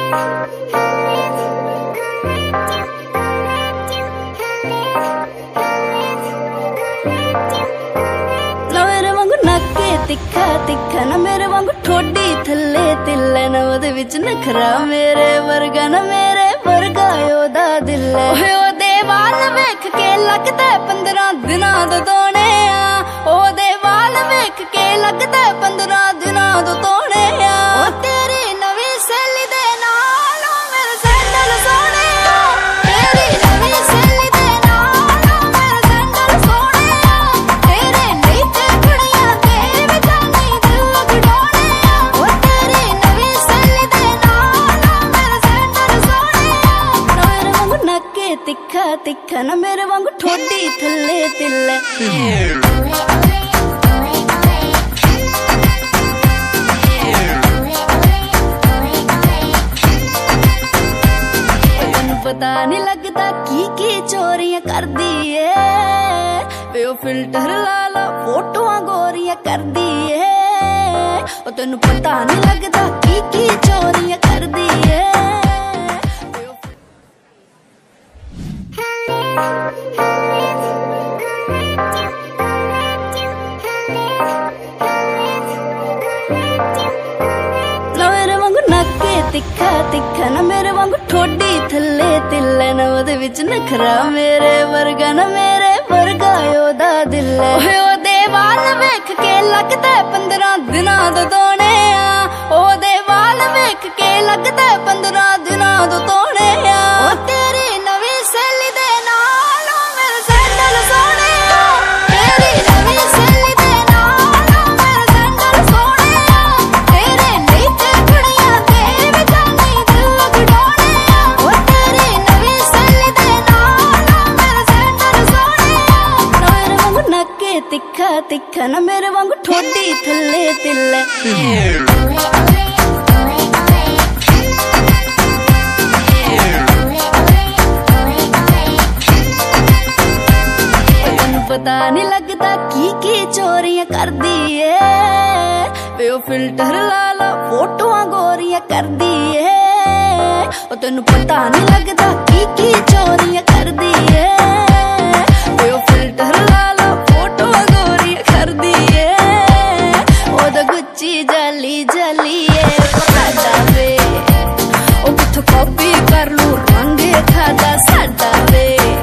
तिखा तिखा ना मेरे वांगू ठोडी थल्ले तिल्ले ना ओदे विच नखरा मेरे वर्गा ना मेरे वर्गा ओदा दिल ओए ओदे वाल वेख के लगदा 15 दिनां दा तोने आ ओदे वाल वेख के लगदा 15 दिनां दा तोने आ ओ तेरी नवी सहेली दे नाल मेरे सैंडल सोने आ तेरी नवी सहेली दे नाल मेरे सैंडल सोने आ तेरे नहीं ते कुड़ियां ते तिखा तिखा ना मेरे वांगू ठोडी थल्ले तिल्ले पता नहीं लगता की चोरियां कर दी है वे ओ फिल्टर ला ला फोटोआं गोरियां कर दी है ओ तेनू पता नहीं लगता की चोरियां कर दी है तिखा तिखा ना मेरे वांगू ठोडी थल्ले तिल्ले ना ओदे विच नखरा मेरे वर्गा ना मेरे वर्गा ओदा दिल ओए ओदे वाल वेख के लगदा 15 दिनां दा तोने आ ओदे वाल वेख के लगदा 15 दिनां दा तोने आ ओ तेरी नवी सहेली दे नाल मेरे सैंडल सोने आ तेरी नवी सहेली दे नाल मेरे सैंडल सोने आ तेरे नहीं ते कुड़ियां ते तिखा तिखा ना मेरे वांगू ठोडी थल्ले तिल्ले पता नहीं लगता की चोरियां कर दी है वे ओ फिल्टर ला ला फोटोआं गोरियां कर दी है ओ तेनू पता नहीं लगता की चोरियां कर दी है वे ओ फिल्टर ला ला फोटोआं गोरियां कर दी है ओदा गुच्ची जाली जाली है साडा वे ओ किथों कॉपी कर लूं रंग खादा साडा वे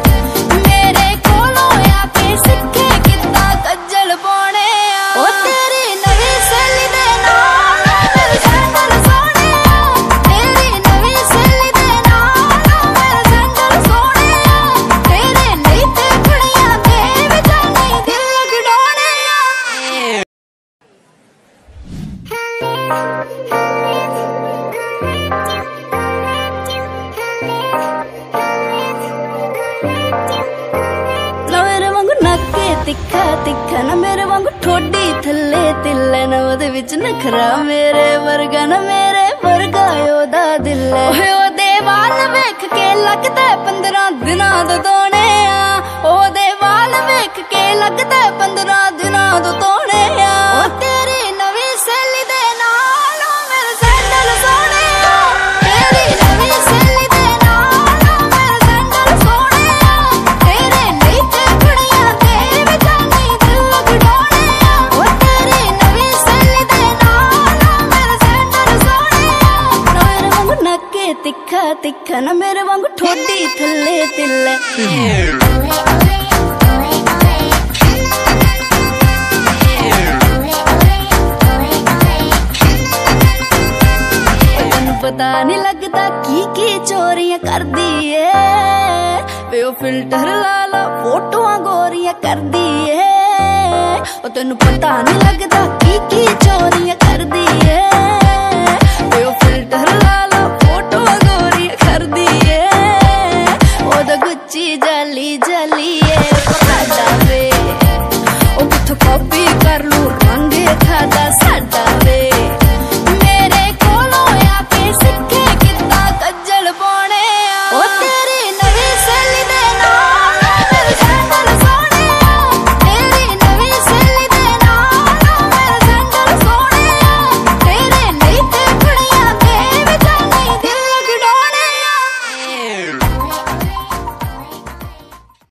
तिखा तिखा ना मेरे वांगू ठोडी थल्ले तिल्ले ना ओदे विच नखरा मेरे वर्गा ना मेरे वर्गा ओदा दिल ओए ओदे वाल वेख के लगदा 15 दिनां दा तोने आ ओदे वाल वेख के लगदा 15 दिनां दा तोने आ ओ तेरी नवी सहेली दे नाल मेरे सैंडल सोने आ तेरी नवी सहेली दे नाल मेरे सैंडल सोने आ तेरे नहीं ते कुड़ियां ते तिखा तिखा ना मेरे वांगू ठोडी थल्ले तिल्ले पता नहीं लगता की चोरियां कर दी है वे ओ फिल्टर ला ला फोटोआं गोरियां कर दी है ओ तेनू पता नहीं लगता की चोरियां कर दी है